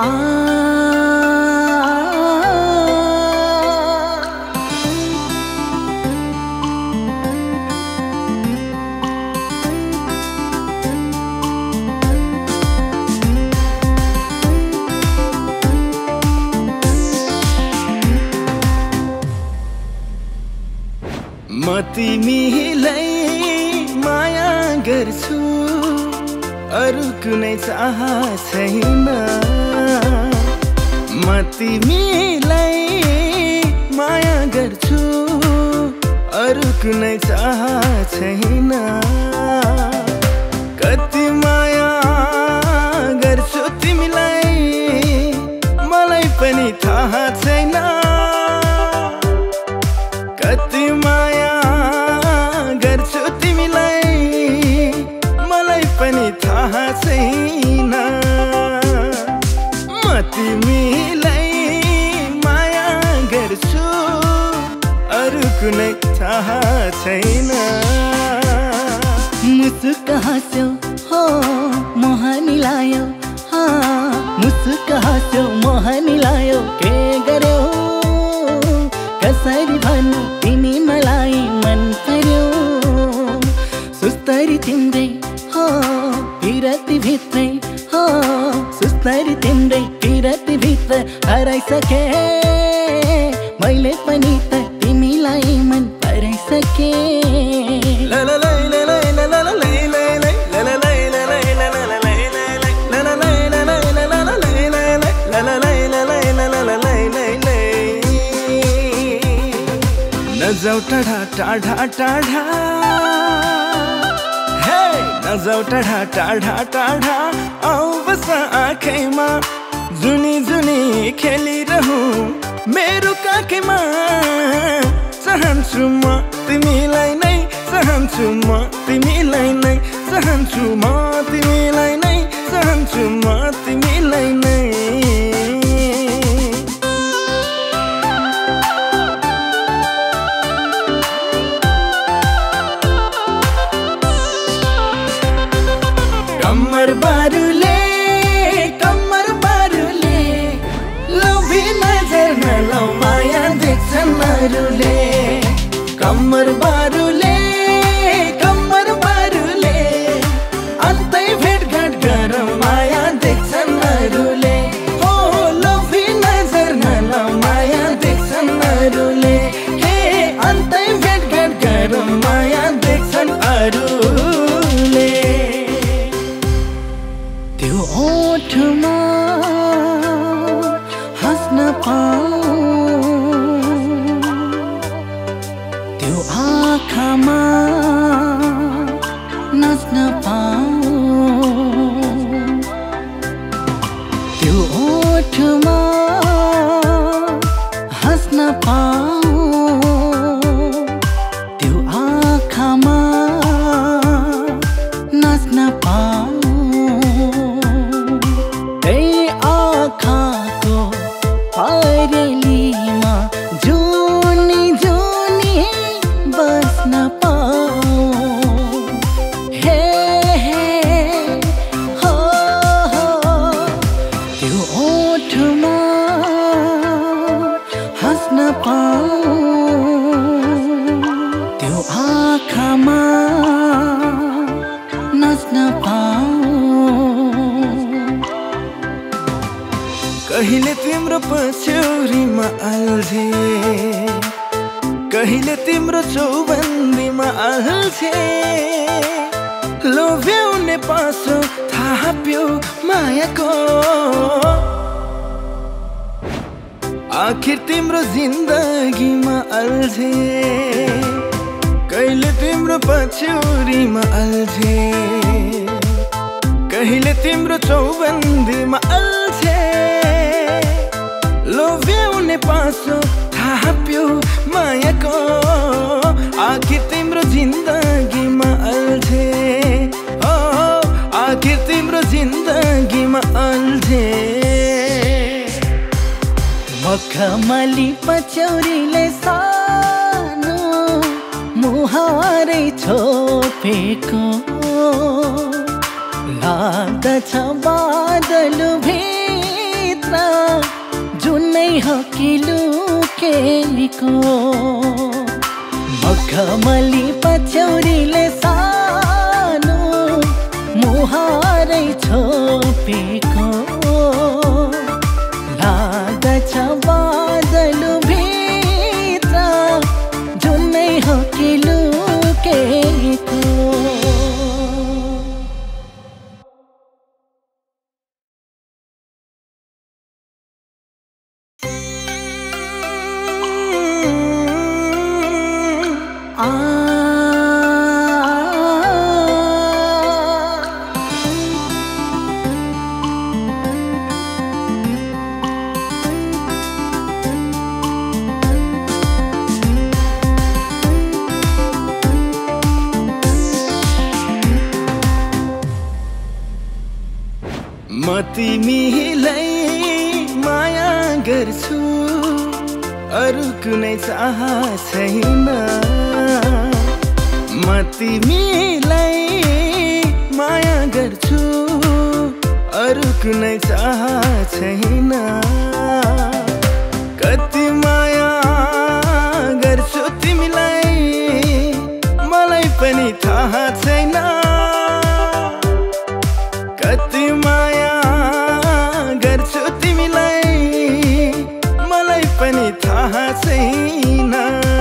म तिमीलाई माया गर्छु, अरू कुनै चाह छैन। म तिमीलाई माया गर्छु, अरू कुनै चाह छैन। कति माया गर्छु तिमीलाई मलाई पनि थाहा छैन। कति माया गर्छु तिमीलाई मलाई पनि थाहा छैन। म तिमीलाई माया गर्छु, अरू कुनै थाह छैन। मुसुक हाँस्यौ हो मोहनी लायो, मुसुक हाँस्यौ मोहनी लायो। के गर्यौ कसरी भन्नु तिमी मलाई मन पर्यौ। सुस्तरी तिम्रै हो पिरती भित्रै हो, सुस्तरी तिम्रै पिरती भित्र हराइसके। मैले पनि त तिमीलाई मन पराइसके। नजाऊ टाढा टाढा टाढा, हे नजाऊ टाढा टाढा टाढा। आऊ बस आँखैमा जुनी जुनी खेलिरहूँ मेरो काखैमा। चाहन्छु म तिमीलाई नै, चाहन्छु म तिमीलाई नै, चाहन्छु म तिमीलाई नै, चाहन्छु म तिमीलाई नै। कम्मर बारुले लोभी नजर नलाऊ माया देख्छन् अरूले। कम्मर बारुले अन्तै भेटघाट गरौँ माया देख्छन् अरूले। हो लोभी नजर नलाऊ माया देख्छन् अरूले। हे अन्तै भेटघाट गरौँ माया देख्छन् अरूले। त्यो ओठमा हाँस्न पाऊँ, त्यो आँखामा नाच्न पाऊँ। त्यो ओठमा हाँस्न पाऊँ, त्यो आँखामा नाच्न पाऊँ। परेलीमा जुनी जुनी बस्न पाऊँ। हे हो त्यो ओठमा हाँस्न पाऊँ, त्यो आँखामा नाच्न पाऊँ। कहिले तिम्रो पछ्यौरीमा अल्झे, कहिले तिम्रो चौबन्दीमा अल्झे। लोभ्याउने पासो थाहा प्यो मायाको, आखिर तिम्रो जिन्दगीमा अल्झे। कहिले तिम्रो पछ्यौरीमा अल्झे, कहिले तिम्रो चौबन्दीमा अल्झे। लोभ्याउने पासो थाहा प्यो मायाको, आखिर तिम्रो जिन्दगीमा अल्झे। हो आखिर तिम्रो जिन्दगीमा अल्झे। मखमली पछ्यौरीले सानो मुहारै छोपेको, लाग्दछ बादल भित्र हो कि लुकेको मखमली पछौरीले सानो मुहारै छोपेको लाग्दछ बादल भित्र जुनै हो कि लुकेको म तिमीलाई माया गर्छु अरु कुनै चाह छैन म तिमीलाई माया गर्छु अरु कुनै चाह छैन कति माया गर्छु तिमीलाई मलाई पनि थाहा छैन कति माया गर्छु तिमीलाई मलाई पनि थाहा छैन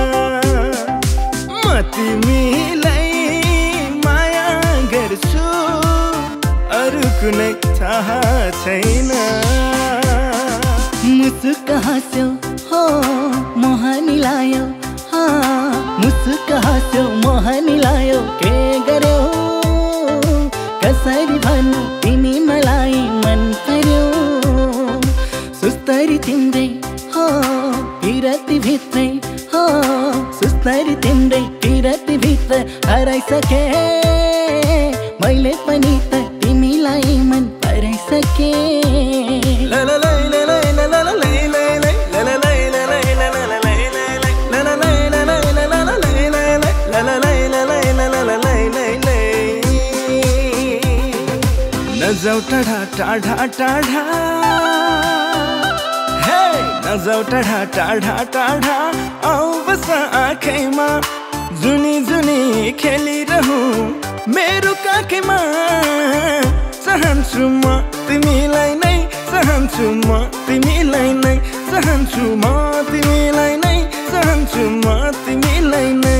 म तिमीलाई माया गर्छु अरु कुनै थाहा छैन मुसुक हाँस्यौ हो मोहनी लायो मुसुक हाँस्यौ मोहनी लायो के गर्यौ कसरी भन्नु तिमी मलाई मन पर्यौ सुस्तरी तिम्रै हो पिरती भित्रै हो सुस्तरी तिम्रै पिरती भित्र हराइसके मैले पनि त तिमीलाई मन पराइसके नजाऊ टाढा टाढा टाढा हे नजाऊ टाढा टाढा टाढा आऊ बस आँखैमा जुनी जुनी खेलिरहूँ मेरो काखैमा चाहन्छु म तिमीलाई नै चाहन्छु म तिमीलाई नै चाहन्छु म तिमीलाई नै चाहन्छु म तिमीलाई नै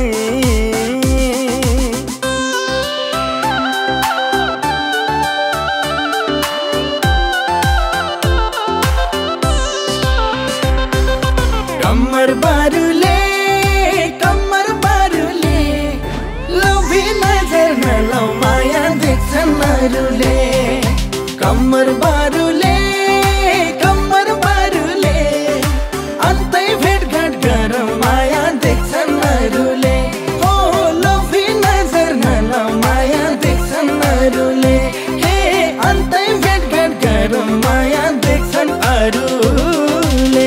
कम्मर बारुले लोभी नजर नलाऊ माया देख्छन् अरूले कम्मर बारुले अन्तै भेटघाट गरौँ माया देख्छन् अरूले हो लोभी नजर नलाऊ माया देख्छन् अरूले हे अन्तै भेटघाट गरौँ माया देख्छन् अरूले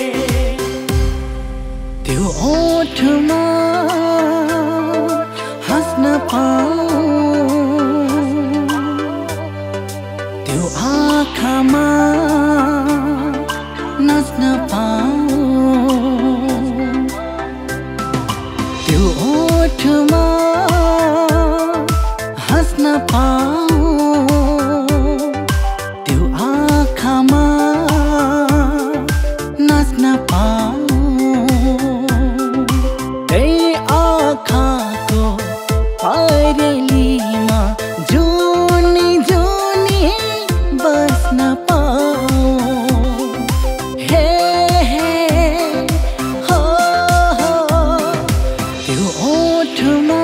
त्यो ओठमा हाँस्न पाऊँ त्यो आँखामा नाच्न पाऊँ त्यो ओठमा हाँस्न पाऊँ त्यो आँखामा नाच्न पाऊँ परेलीमा जुनी जुनी बस्न पाऊँ हे हो त्यो ओठमा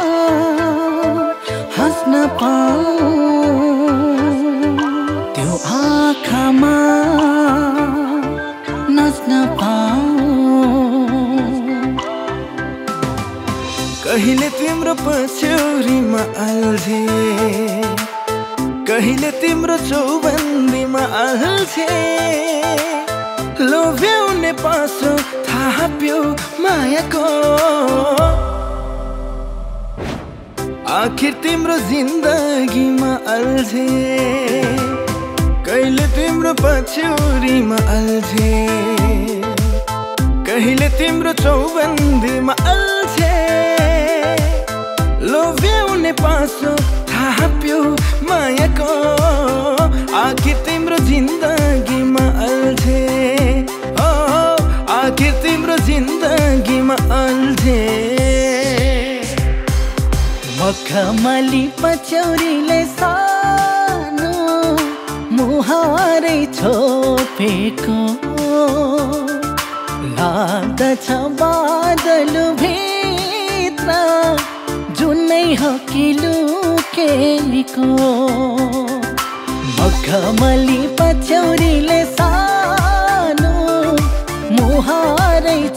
हाँस्न पाऊँ त्यो आँखामा नाच्न पाऊँ कहिले तिम्रो पछ्यौरीमा अल्झे कहिले तिम्रो चौबन्दीमा अल्झे लोभ्याउने पासो थाहा प्यो मायाको आखिर तिम्रो जिन्दगीमा अल्झे कहिले तिम्रो पछ्यौरीमा अल्झे, कहिले तिम्रो चौबन्दीमा अल्झे। लोभ्याउने पासो थाप्यो मायाको, आखिर तिम्रो जिन्दगीमा अल्झे। ओ आखिर तिम्रो जिन्दगीमा अल्झे। मखमली पछ्यौरीले सानो मुहारै छोपेको, लाग्दछ बादल भित्र जुनै हो कि लुकेको। मखमली पछ्यौरीले सानो मुहारै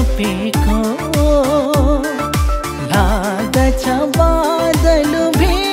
छोपेको, लाग्दछ बादल भित्र